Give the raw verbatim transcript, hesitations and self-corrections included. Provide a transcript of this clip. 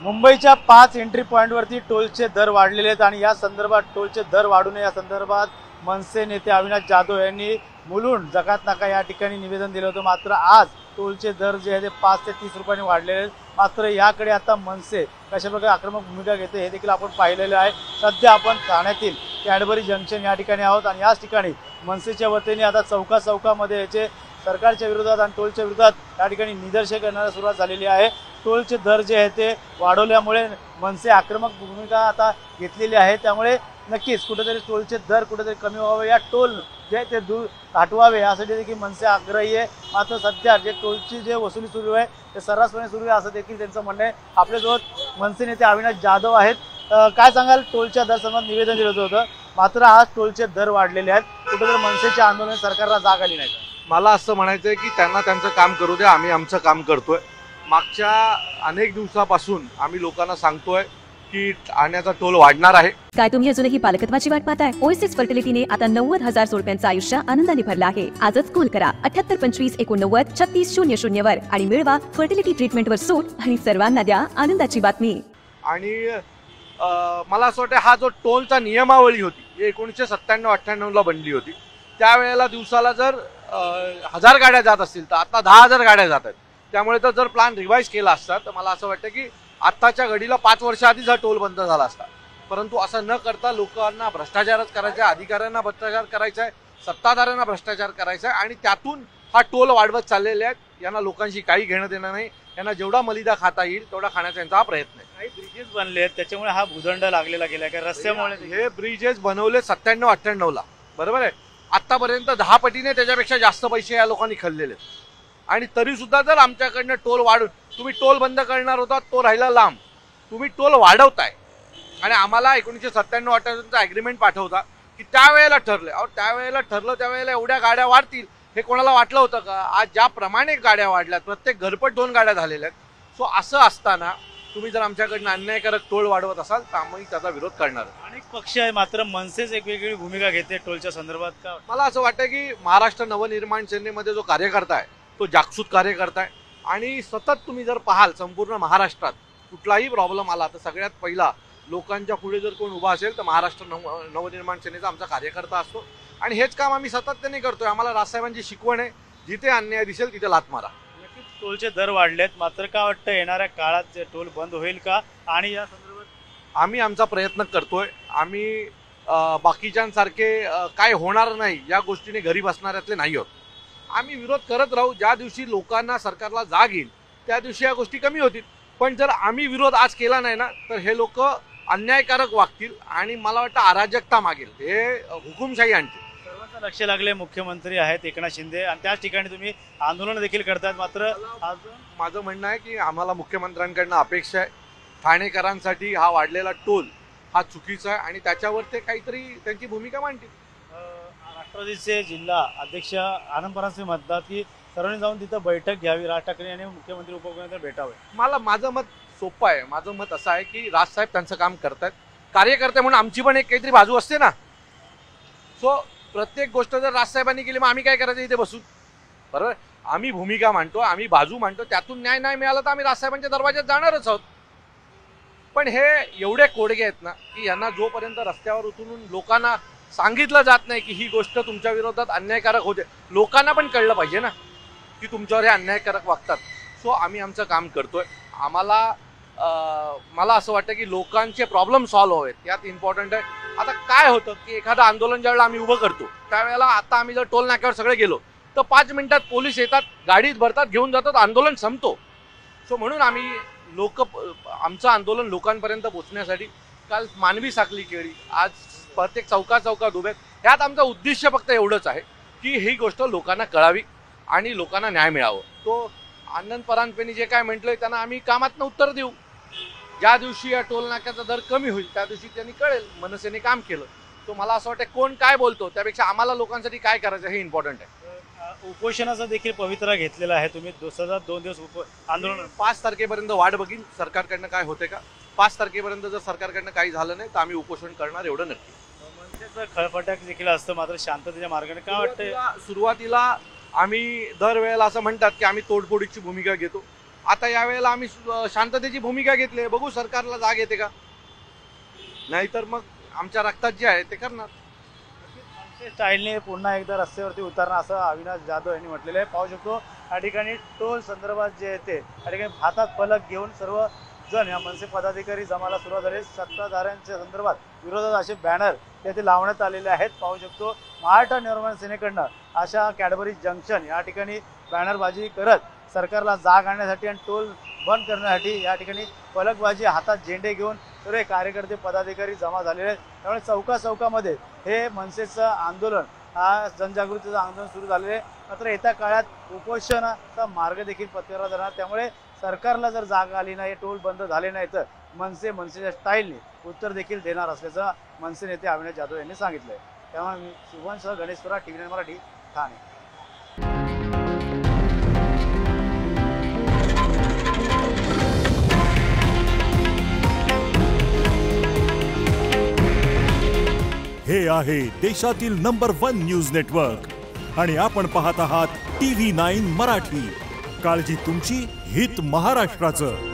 मुंबईच्या पाच एंट्री पॉईंटवरती टोलचे दर वाढलेले आहेत आणि या संदर्भात टोलचे दर वाढू नये या संदर्भात मनसे नेते अविनाश जाधव यांनी मुलुंड जकात नाका या ठिकाणी निवेदन दिलं होतं। मात्र आज टोलचे दर जे आहे ते पाच ते तीस रुपयांनी वाढलेले आहेत। मात्र याकडे आता मनसे कशाप्रकारे आक्रमक भूमिका घेते हे देखील आपण पाहिलेलं आहे। सध्या आपण ठाण्यातील कॅडबरी जंक्शन या ठिकाणी आहोत आणि याच ठिकाणी मनसेच्या वतीने आता चौका चौकामध्ये याचे सरकारच्या विरोधात आणि टोलच्या विरोधात या ठिकाणी निदर्शने करण्यास सुरुवात झालेली आहे। टोलचे दर जे आहे ते वाढवल्यामुळे मनसे आक्रमक भूमिका आता घेतलेली आहे। त्यामुळे नक्कीच कुठेतरी टोलचे दर कुठेतरी कमी व्हावे, या टोल जे आहे ते दूर हटवावे यासाठी देखील मनसे आग्रही आहे। मात्र सध्या जे टोलची जे वसुली सुरू आहे ते सर्रासपणे सुरू आहे असं देखील त्यांचं म्हणणं आहे। आपल्यासोबत मनसे नेते अविनाश जाधव आहेत। काय सांगाल, टोलच्या दर संदर्भात निवेदन दिलं होतं, मात्र आज टोलचे दर वाढलेले आहेत, कुठेतरी मनसेच्या आंदोलन सरकारला जाग आली नाही? मला असं म्हणायचं आहे की त्यांना त्यांचं काम करू द्या, आम्ही आमचं काम करतोय। मागच्या अनेक दिवसापासून आम्ही लोकांना सांगतोय की ठाण्याचा टोल वाढणार आहे। काय तुम्ही अजूनही पालकत्वाची वाट पाहताय? ओएसिस फर्टिलिटीने आता नव्वद हजार जोडप्यांचं आयुष्य आनंदाने भरलं आहे। आजच कॉल करा अठ्याहत्तर पंचवीस एकोणनव्वद छत्तीस शून्य शून्य वर आणि मिळवा फर्टिलिटी ट्रीटमेंटवर सूट आणि सर्वांना द्या आनंदाची बातमी। आणि मला असं वाटतं हा जो टोलचा नियमावली होती एकोणीसशे सत्त्याण्णव अठ्ठ्याण्णव ला बनली होती, त्यावेळेला दिवसाला जर हजार गाड्या जात असतील तर आता दहा हजार गाड्या जात आहेत। त्यामुळे तर जर प्लॅन रिवाइज केला असता तर मला असं वाटतं की आत्ताच्या घडीला पाच वर्ष आधीच हा टोल बंद झाला असता। परंतु असं न करता लोकांना भ्रष्टाचारच करायचा आहे, अधिकाऱ्यांना भ्रष्टाचार करायचा आहे, सत्ताधाऱ्यांना भ्रष्टाचार करायचा आहे आणि त्यातून हा टोल वाढवत चाललेले आहेत। यांना लोकांशी काही घेणं देणं नाही, यांना जेवढा मलिदा खाता येईल तेवढा खाण्याचा यांचा हा प्रयत्न आहे। काही ब्रिजेस बनले आहेत त्याच्यामुळे हा भूदंड लागलेला गेला का रस्त्यामुळे? हे ब्रिजेस बनवले सत्त्याण्णव अठ्ठ्याण्णव ला, बरोबर आहे। आतापर्यंत दहा पटीने त्याच्यापेक्षा जास्त पैसे या लोकांनी खाल्लेले आणि तरी सुद्धा जर आमच्याकडनं टोल वाढून तुम्ही टोल बंद करणार होता तो राहिला लांब, तुम्ही टोल वाढवताय आणि आम्हाला एकोणीसशे सत्त्याण्णव अठ्ठ्याण्णवचा ॲग्रीमेंट पाठवता की त्यावेळेला ठरलं और त्यावेळेला ठरलं त्यावेळेला एवढ्या गाड्या वाढतील हे कोणाला वाटलं होतं का? आज ज्याप्रमाणे गाड्या वाढल्यात प्रत्येक घरपट दोन गाड्या झालेल्या आहेत। सो असं असताना तुम्ही जर आमच्याकडनं अन्यायकारक टोल वाढवत असाल तर आम्ही त्याचा विरोध करणार। अनेक पक्ष आहे मात्र मनसेच एक वेगळी भूमिका घेते टोलच्या संदर्भात का? मला असं वाटतं की महाराष्ट्र नवनिर्माण सेनेमध्ये जो कार्यकर्ता आहे तो जागसूत कार्यकर्ता आहे आणि सतत तुम्ही जर पाहाल संपूर्ण महाराष्ट्रात कुठलाही प्रॉब्लेम आला तर सगळ्यात पहिला लोकांच्या पुढे जर कोण उभा असेल तर महाराष्ट्र नव नवनिर्माण सेनेचा आमचा कार्यकर्ता असतो आणि हेच काम आम्ही सातत्याने करतोय। आम्हाला राजसाहेबांची शिकवण आहे, जिथे अन्याय दिसेल तिथे लाथ मारा। नक्कीच टोलचे दर वाढलेत, मात्र काय वाटतं येणाऱ्या काळात टोल बंद होईल का? आणि या संदर्भात आम्ही आमचा प्रयत्न करतोय। आम्ही बाकीच्यांसारखे काय होणार नाही या गोष्टीने घरी बसणाऱ्यातले नाही आहोत। आम्ही विरोध करत राहू, ज्या दिवशी लोकांना सरकारला जाग येईल त्या दिवशी या गोष्टी कमी होतील। पण जर आम्ही विरोध आज केला नाही ना तर हे लोक अन्यायकारक वागतील आणि मला वाटतं अराजकता मागेल, हे हुकुमशाही आणतील। सर्वांचं लक्ष लागले, मुख्यमंत्री आहेत एकनाथ शिंदे आणि त्याच ठिकाणी तुम्ही आंदोलन देखील करतात, मात्र अजून माझं म्हणणं आहे की आम्हाला मुख्यमंत्र्यांकडनं अपेक्षा आहे ठाणेकरांसाठी हा वाढलेला टोल हा चुकीचा आहे आणि त्याच्यावर ते काहीतरी त्यांची भूमिका मांडतील। राष्ट्रवादीचे जिल्हा अध्यक्ष आनंद परांजपे म्हणतात की सर्वांनी जाऊन तिथं बैठक घ्यावी, राज ठाकरे यांनी मुख्यमंत्री उपमुख्यमंत्री भेटावे। मला माझं मत सोपं आहे, माझं मत असं आहे की राजसाहेब त्यांचं काम करतायत, कार्यकर्ते म्हणून आमची पण एक काहीतरी बाजू असते ना। सो प्रत्येक गोष्ट जर राजसाहेबांनी केली मग आम्ही काय करायचं इथे बसून? बरोबर, आम्ही भूमिका मांडतो, आम्ही बाजू मांडतो, त्यातून न्याय नाही मिळाला तर आम्ही राजसाहेबांच्या दरवाज्यात जाणारच आहोत। पण हे एवढे कोडगे आहेत ना की यांना जोपर्यंत रस्त्यावर उतरून लोकांना सांगितलं जात नाही की ही गोष्ट तुमच्या विरोधात अन्यायकारक होते, लोकांना पण कळलं पाहिजे ना की तुमच्यावर हे अन्यायकारक वागतात। सो आम्ही आमचं काम करतोय। आम्हाला मला असं वाटतं की लोकांचे प्रॉब्लेम सॉल्व्ह व्हावेत, यात इम्पॉर्टंट आहे। आता काय होतं की एखादं आंदोलन ज्यावेळेला आम्ही उभं करतो त्यावेळेला आता आम्ही जर टोल नाक्यावर सगळे गेलो तर पाच मिनिटात पोलीस येतात, गाडीत भरतात, घेऊन जातात, आंदोलन संपतो। सो म्हणून आम्ही लोक आमचं आंदोलन लोकांपर्यंत पोहोचण्यासाठी काल मानवी साखळी केली, आज प्रत्येक चौका चौकात उभे, ह्यात आमचं उद्दिष्ट फक्त एवढंच आहे की ही गोष्ट लोकांना कळावी आणि लोकांना न्याय मिळावं। तो आनंद परांजपेंनी जे काय म्हटलंय त्यांना आम्ही कामातनं उत्तर देऊ। ज्या दिवशी या टोल नाक्याचा दर कमी होईल त्या दिवशी त्यांनी कळेल मनसेने काम केलं। तो मला असं वाटतं कोण काय बोलतो त्यापेक्षा आम्हाला लोकांसाठी काय करायचं हे इम्पॉर्टंट आहे। उपोषणाचा देखील पवित्रा घेतलेला आहे तुम्ही, सतत दोन दिवस उप आंदोलन पाच तारखेपर्यंत वाट बघीन सरकारकडनं काय होते का। पाच तारखेपर्यंत जर सरकारकडनं काही झालं नाही तर आम्ही उपोषण करणार, एवढं नक्की। मनसेचं खळफटाक देखील असतं, मात्र शांततेच्या मार्गाने काय वाटतं? सुरुवातीला आम्ही दरवेळेला असं म्हणतात की आम्ही तोडफोडीची भूमिका घेतो, आता यावेळेला आम्ही सु- शांततेची भूमिका घेतली आहे. बघू सरकारला जाग येते का, नाहीतर मग आमच्या रक्तात जे आहे ते करणार. मनसे स्टाईलने पुन्हा एकदा रस्त्यावरती उतरणं असं अविनाश जाधव यांनी म्हटलेलं आहे. पाहू शकतो या ठिकाणी टोल संदर्भात जे आहे ते या ठिकाणी हातात फलक घेऊन सर्व जण या मनसे पदाधिकारी जमाला सुरुवात झाली. सत्ताधाऱ्यांच्या संदर्भात विरोधात असे बॅनर तेथे लावण्यात आलेले आहेत. पाहू शकतो महाराष्ट्र निर्माण सेनेकडनं अशा कॅडबरी जंक्शन या ठिकाणी बॅनरबाजी करत सरकारला जाग आणण्यासाठी आणि टोल बंद करण्यासाठी या ठिकाणी फलकबाजी हातात झेंडे घेऊन सर्व कार्यकर्ते पदाधिकारी जमा झालेले आहेत. त्यामुळे चौका चौकामध्ये हे मनसेचं आंदोलन हा जनजागृतीचं आंदोलन सुरू झालेलं आहे. मात्र येत्या काळात उपोषणाचा मार्ग देखील पत्करला जाणार. त्यामुळे सरकारला जर जाग आली नाही, टोल बंद झाले नाही तर मनसे मनसेच्या स्टाईलने उत्तर देखील देणार असल्याचं मनसे नेते अविनाश जाधव यांनी सांगितलंय. त्यामुळे मी शुभमसह गणेश स्वरा, टीव्ही नाईन मराठी, ठाणे. हे आहे देशातील नंबर वन न्यूज नेटवर्क आणि आपण पाहत आहात टीव्ही नाईन मराठी. काळजी तुमची, हित महाराष्ट्राचं.